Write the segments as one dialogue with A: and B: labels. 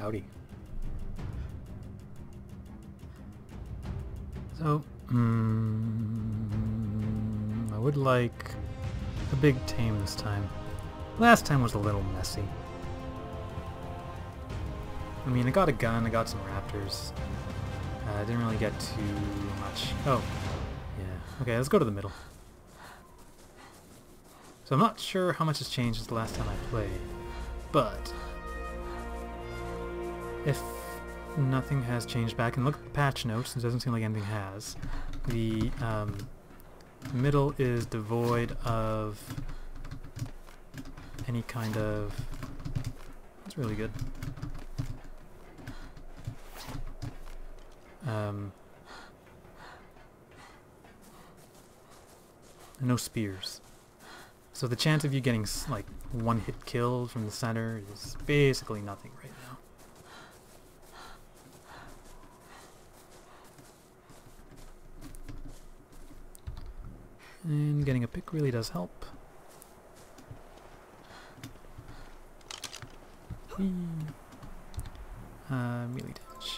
A: howdy. So, I would like a big tame this time. Last time was a little messy. I mean, I got a gun, I got some raptors. I didn't really get too much. Oh, yeah. Okay, let's go to the middle. So I'm not sure how much has changed since the last time I played, but if nothing has changed back, and look at the patch notes, it doesn't seem like anything has. The middle is devoid of any kind of... That's really good. No spears. So the chance of you getting like one hit killed from the center is basically nothing right now. And getting a pick really does help. Whee. Melee damage.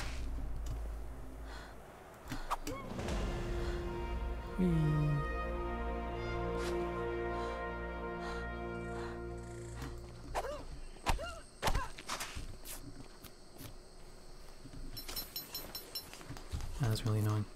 A: Whee. That's really annoying.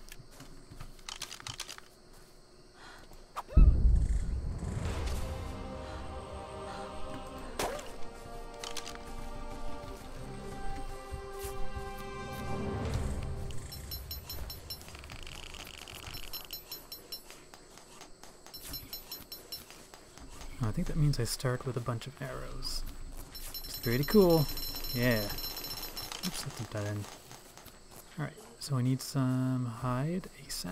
A: I think that means I start with a bunch of arrows. It's pretty cool. Yeah. Oops, that's a dead end. Alright, so I need some hide ASAP.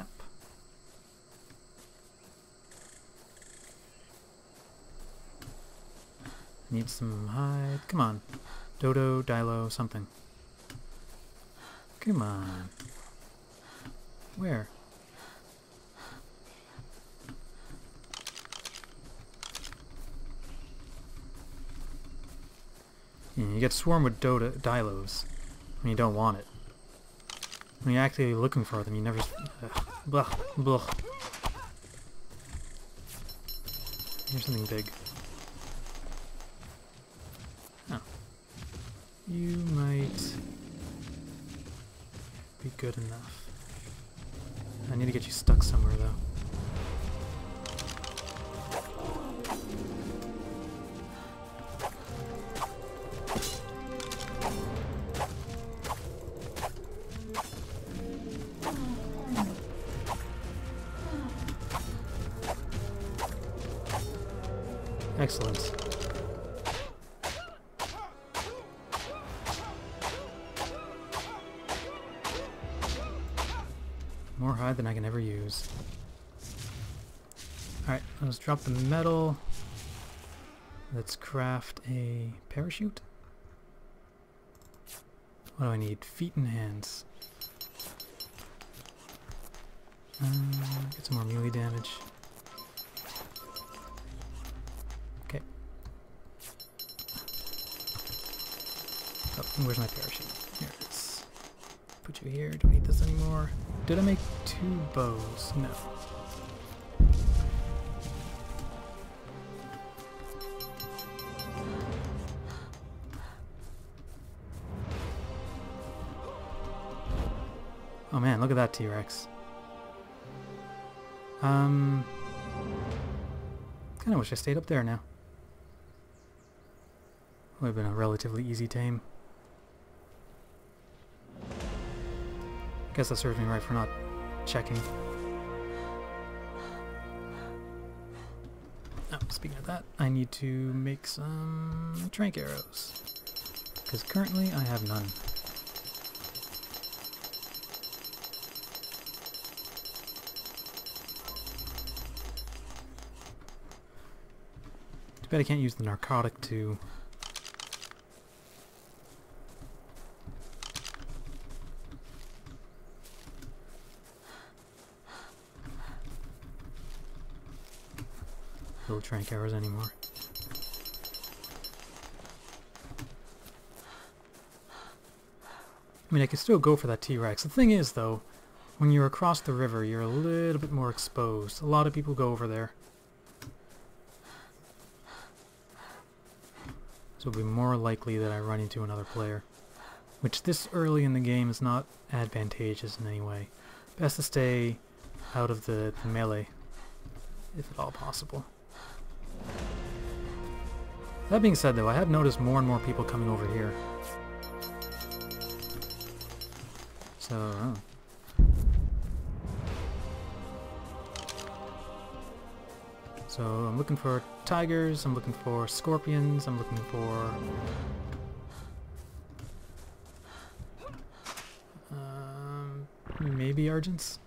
A: Need some hide. Come on. Dodo, Dilo, something. Come on. Where? You get swarmed with Dilos when you don't want it. When you're actually looking for them, you never... blah, blah. Here's something big. Oh. You might be good enough. I need to get you stuck somewhere, though. Excellent. More hide than I can ever use. Alright, let's drop the metal. Let's craft a parachute. What do I need? Feet and hands. Get some more melee damage. Okay. Oh, where's my parachute? Here it is. Put you here. Don't need this anymore. Did I make 2 bows? No. Oh man, look at that T-Rex. Kinda wish I stayed up there now. Would have been a relatively easy tame. Guess that serves me right for not checking. Oh, speaking of that, I need to make some trank arrows. Because currently I have none. Too bad I can't use the narcotic to... build trank arrows anymore. I mean, I could still go for that T-Rex. The thing is, though, when you're across the river, you're a little bit more exposed. A lot of people go over there. So it'll be more likely that I run into another player. Which this early in the game is not advantageous in any way. Best to stay out of the melee, if at all possible. That being said, though, I have noticed more and more people coming over here. So, So I'm looking for tigers, I'm looking for scorpions, I'm looking for... maybe Argents?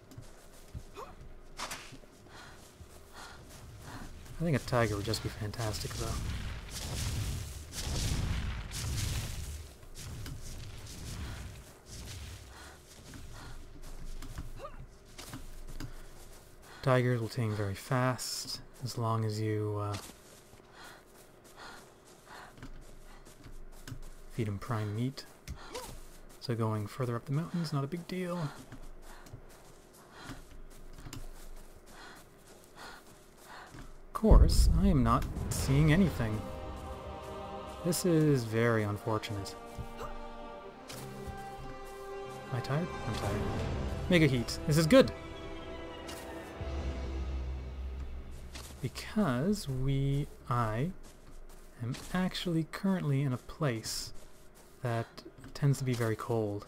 A: I think a tiger would just be fantastic, though. Tigers will tame very fast, as long as you feed them prime meat. So going further up the mountains, not a big deal. Of course, I am not seeing anything. This is very unfortunate. Am I tired? I'm tired. Mega heat. This is good! Because I am actually currently in a place that tends to be very cold.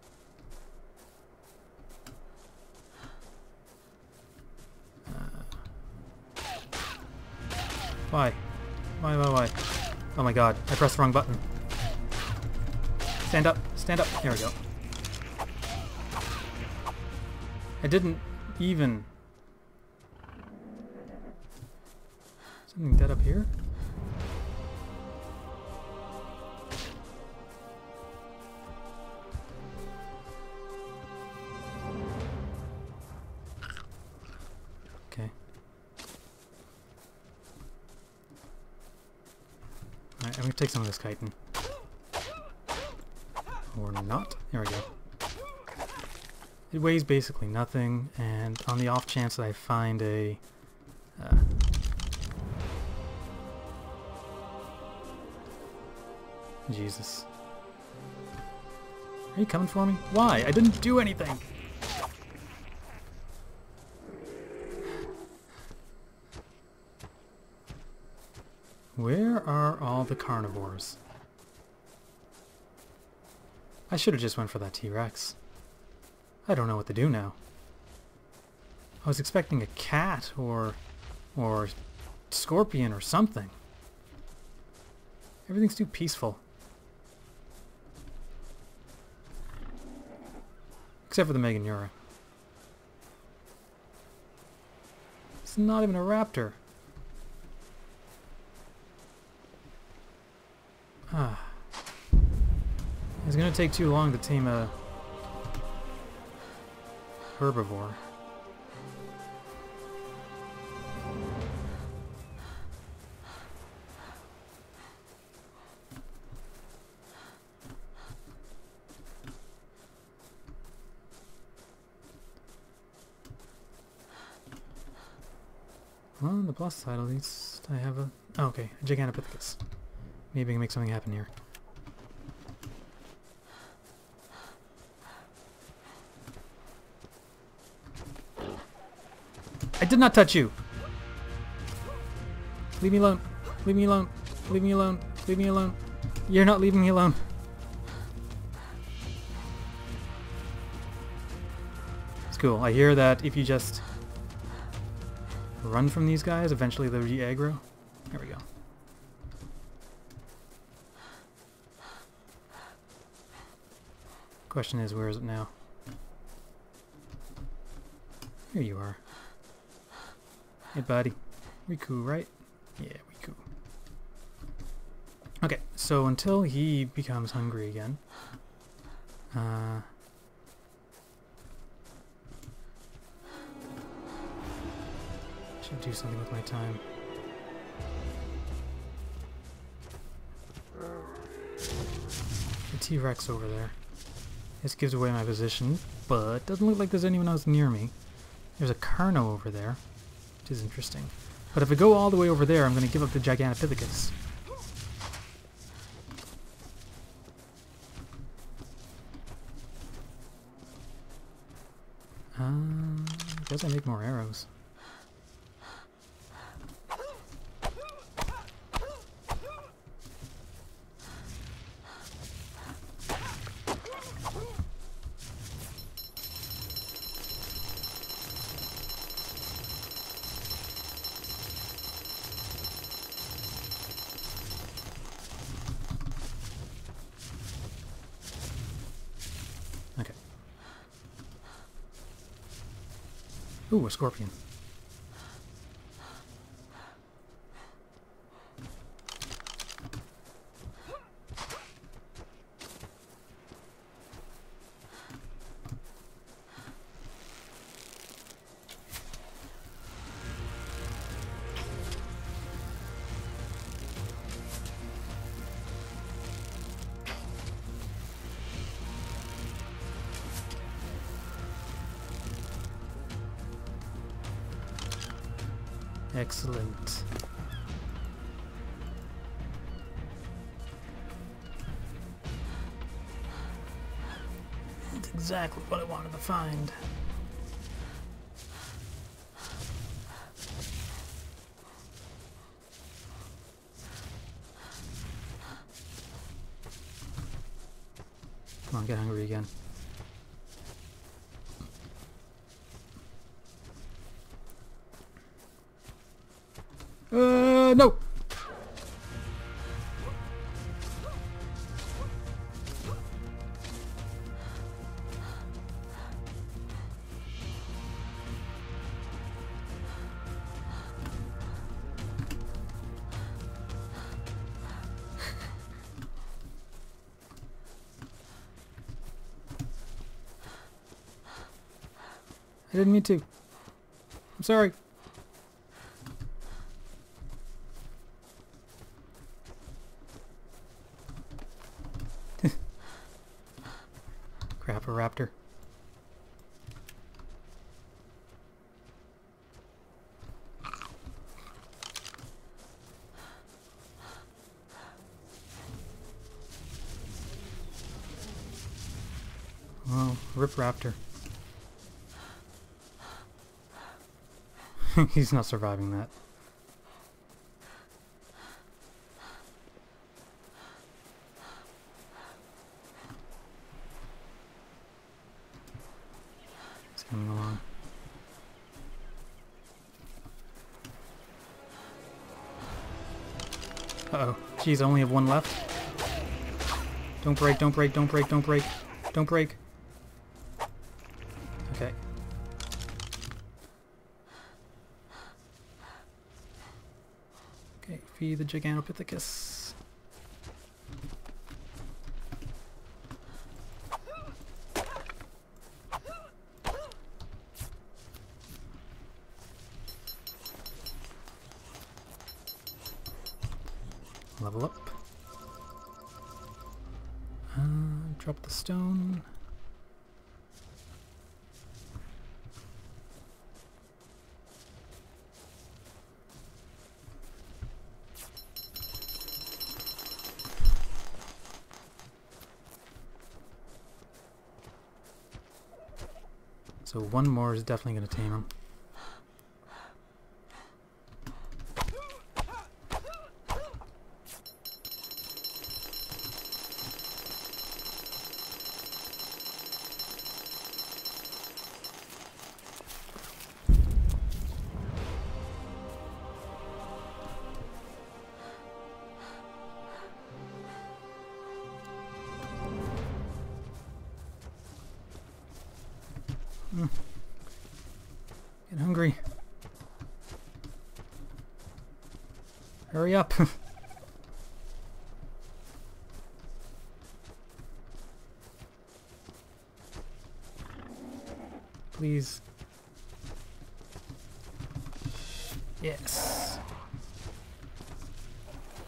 A: Why? Why? Oh my god, I pressed the wrong button. Stand up, stand up. There we go. I didn't even... Something dead up here? Okay. Alright, I'm gonna take some of this chitin. Or not. There we go. It weighs basically nothing, and on the off chance that I find a... Jesus. Are you coming for me? Why? I didn't do anything! Where are all the carnivores? I should have just went for that T-Rex. I don't know what to do now. I was expecting a cat or scorpion or something. Everything's too peaceful. Except for the Meganura. It's not even a raptor. Ah. It's gonna take too long to tame a herbivore. Well, on the plus side, at least I have a... Oh, okay, a Gigantopithecus. Maybe I can make something happen here. I did not touch you! Leave me alone. Leave me alone. Leave me alone. Leave me alone. You're not leaving me alone. It's cool. I hear that if you just run from these guys, eventually they'll re-aggro. There we go. Question is, where is it now? Here you are. Hey, buddy. We cool, right? Yeah, we cool. Okay, so until he becomes hungry again, should do something with my time. The T-Rex over there. This gives away my position, but doesn't look like there's anyone else near me. There's a Carno over there, which is interesting. But if I go all the way over there, I'm going to give up the Gigantopithecus. I guess I make more arrows. Okay. Ooh, a scorpion. Excellent. That's exactly what I wanted to find. Come on, get hungry again. No! I didn't mean to. I'm sorry. Crap, a raptor. Well, rip raptor. He's not surviving that. It's coming along. Uh-oh. Geez, I only have one left. Don't break, don't break, don't break, don't break. Don't break. Okay. Okay, feed the Gigantopithecus. Level up. Drop the stone. So one more is definitely going to tame him. Get hungry. Hurry up. Please. Yes.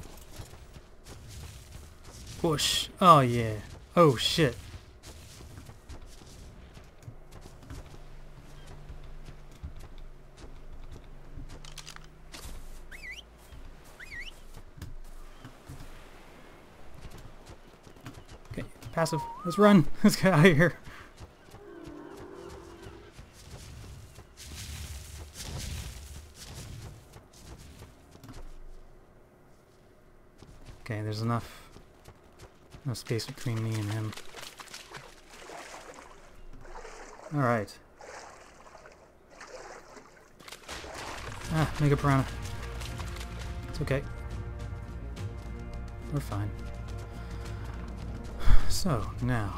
A: Push. Oh yeah. Oh shit. passive. Let's run. Let's get out of here. Okay, there's enough space between me and him. Alright. Ah, Mega Piranha. It's okay. We're fine. So, now.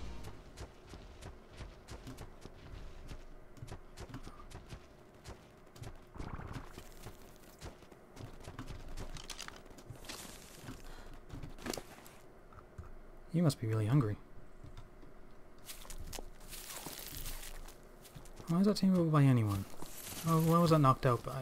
A: You must be really hungry. Why is that tameable by anyone? Oh, why was that knocked out by?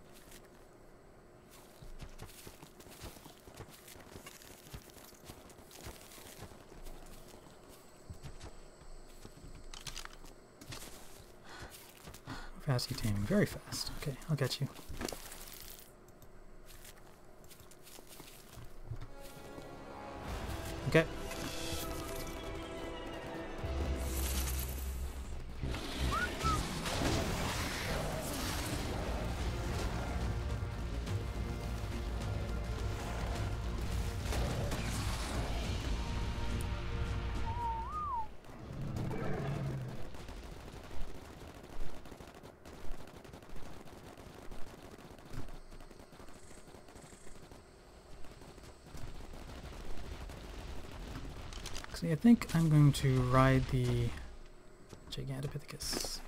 A: How fast are you taming? Very fast. Okay, I'll get you. Okay. See, I think I'm going to ride the Gigantopithecus.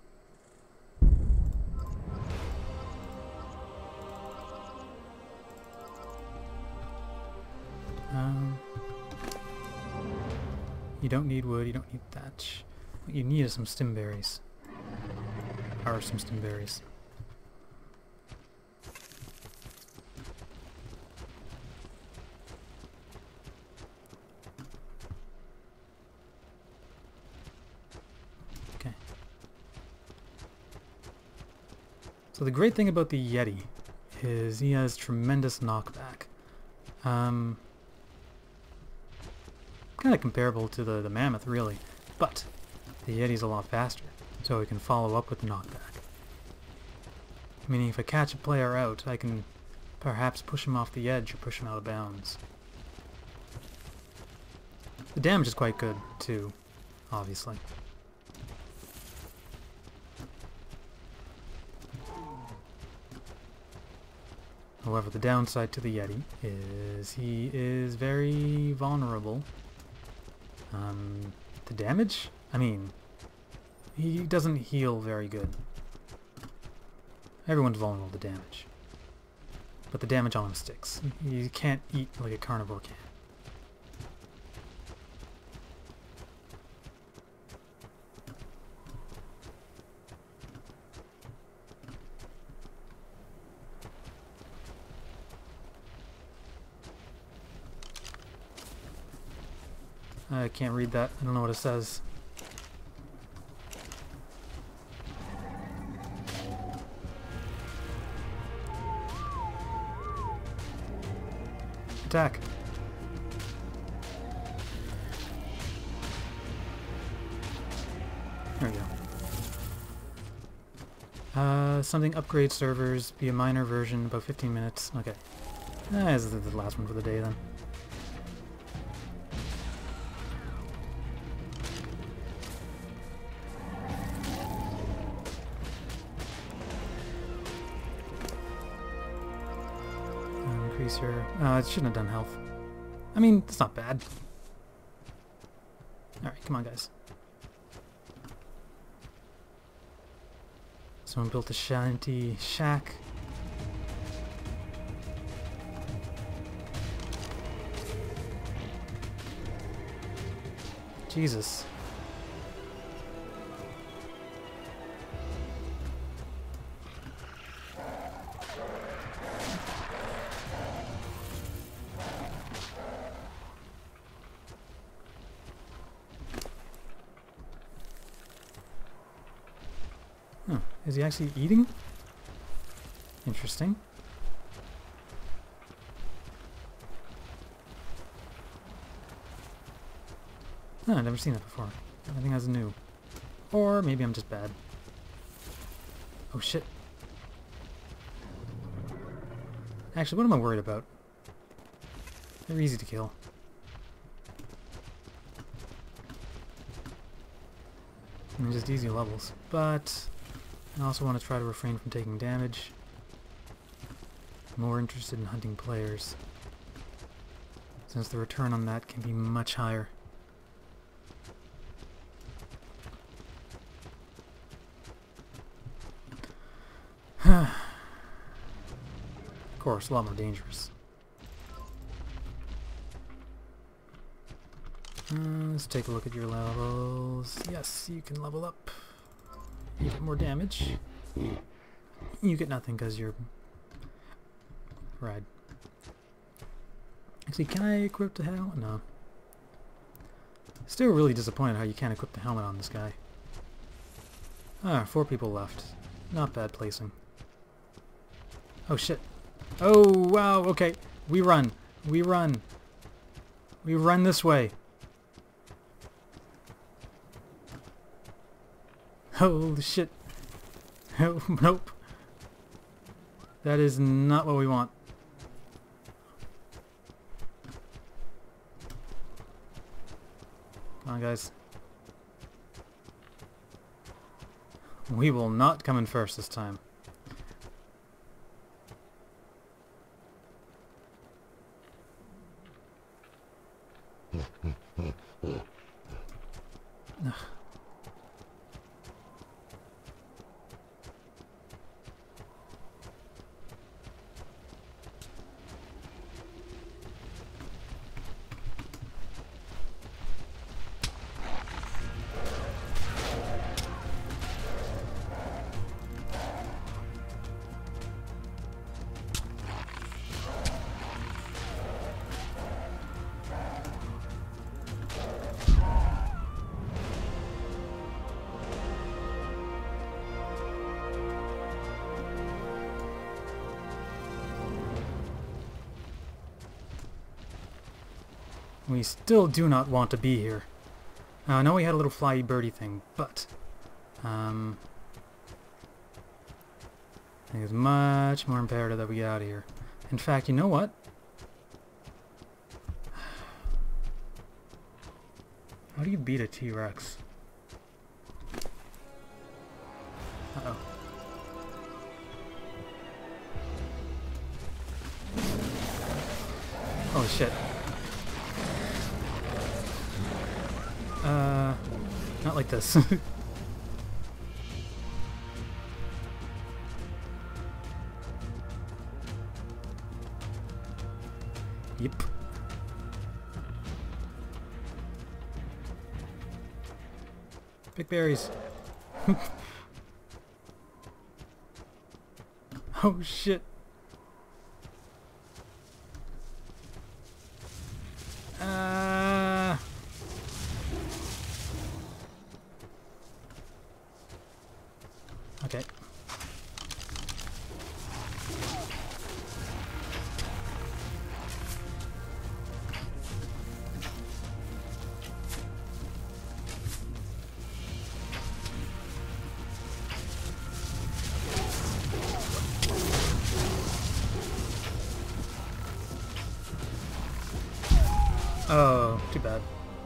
A: You don't need wood, you don't need thatch. What you need is some stimberries. Or some stimberries. Okay. So the great thing about the Yeti is he has tremendous knockback. Kind of comparable to the mammoth, really, but the Yeti's a lot faster, so we can follow up with the knockback. Meaning if I catch a player out, I can perhaps push him off the edge or push him out of bounds. The damage is quite good, too, obviously. However, the downside to the Yeti is he is very vulnerable. The damage? I mean, he doesn't heal very good. Everyone's vulnerable to damage. But the damage on him sticks. You can't eat like a carnivore can. I can't read that. I don't know what it says. Attack. There we go. Something upgrade servers, be a minor version, about 15 minutes. Okay. This is the last one for the day then. Increase your... it shouldn't have done health. I mean, it's not bad. Alright, come on guys. Someone built a shanty shack. Jesus. Oh, is he actually eating? Interesting. Huh, I've never seen that before. I think that's new. Or maybe I'm just bad. Oh shit. Actually, what am I worried about? They're easy to kill. And they're just easy levels. But I also want to try to refrain from taking damage. I'm more interested in hunting players, since the return on that can be much higher. Of course, a lot more dangerous. Let's take a look at your levels. Yes, you can level up. You get more damage. You get nothing because you're... Ride. Actually, can I equip the helmet? No. Still really disappointed how you can't equip the helmet on this guy. Ah, 4 people left. Not bad placing. Oh shit. Oh wow, okay. We run. We run. We run this way. Holy shit. Oh, nope. That is not what we want. Come on, guys. We will not come in first this time. Ugh. We still do not want to be here. I know we had a little flyy birdie thing, but I think it's much more imperative that we get out of here. In fact, you know what? How do you beat a T-Rex? Uh-oh. Holy shit. Not like this. Yep. Pick berries. Oh shit. Okay. Oh, too bad.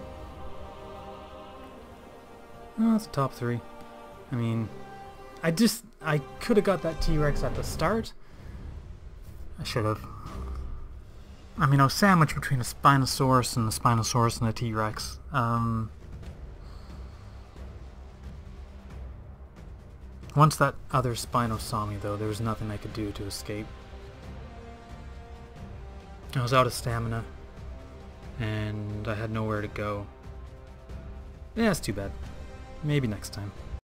A: Oh, it's top 3. I mean, I could have got that T-Rex at the start. I should have. I mean, I was sandwiched between a Spinosaurus and a T-Rex. Once that other Spino saw me, though, there was nothing I could do to escape. I was out of stamina, and I had nowhere to go. Yeah, it's too bad. Maybe next time.